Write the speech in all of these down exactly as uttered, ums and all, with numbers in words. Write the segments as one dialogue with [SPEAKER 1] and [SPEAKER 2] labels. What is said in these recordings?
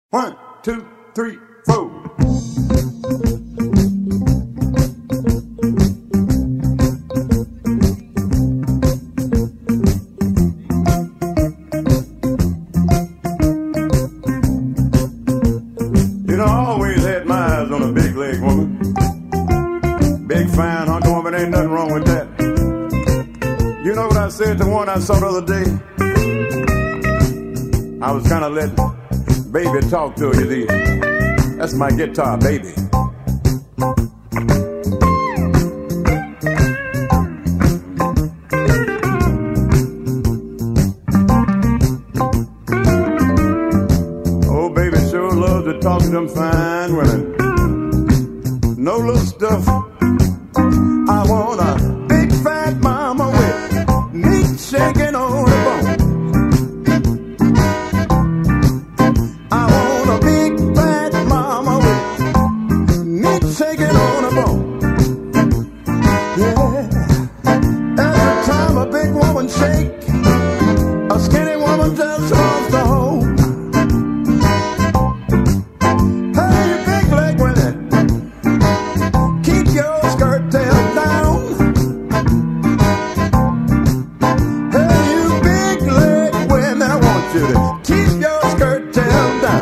[SPEAKER 1] One, two, three, four. You know, I always had my eyes on a big leg woman. Big, fine, hunky woman, ain't nothing wrong with that. You know what I said to one I saw the other day? I was kind of letting baby talk to you. See, that's my guitar, baby. Oh, baby sure loves to talk to them fine women. No little stuff. I want a big fat mama with meat shaking on the bone. I want a big fat mama with meat shaking on the bone. Yeah. Every time a big woman shake, a skinny woman just wants to hold. Hey, you big leg women, keep your skirt tail down. Hey, you big leg women, I want you to keep your skirt tail down.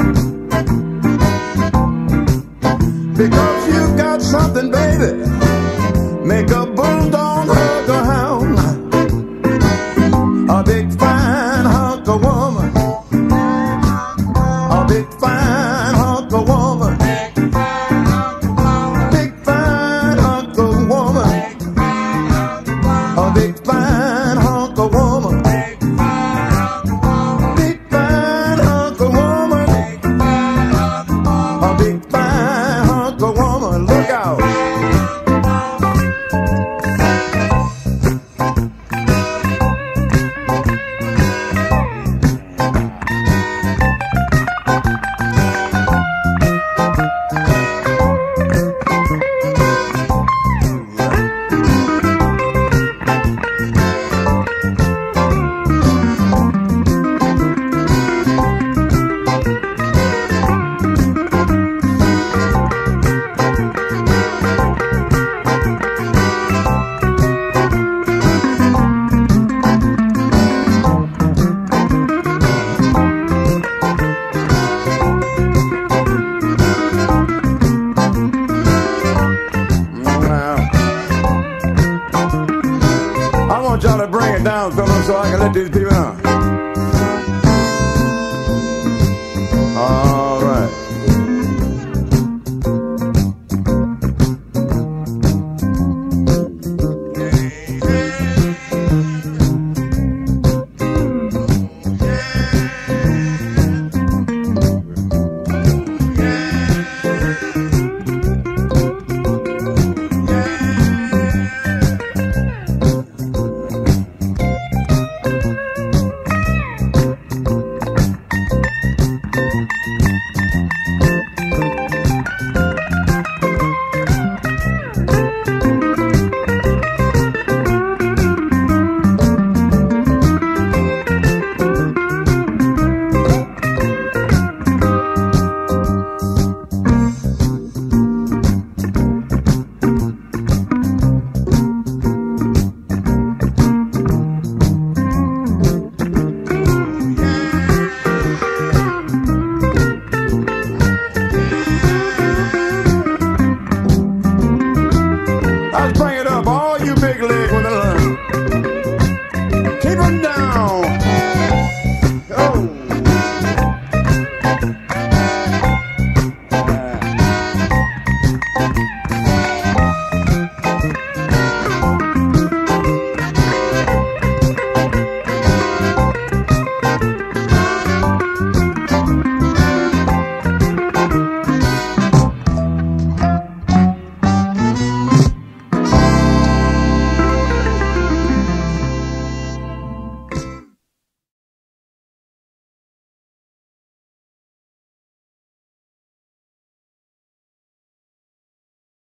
[SPEAKER 1] Because you got something, baby, make a bulldog hug a hound. A big fine hunk of woman, a big fine hunk of woman, big fine hunk of woman, a big fine hunk of woman, big fine hunk of woman, a big fine hunk of woman. Look out. I want y'all to bring it down, fellas, so I can let these people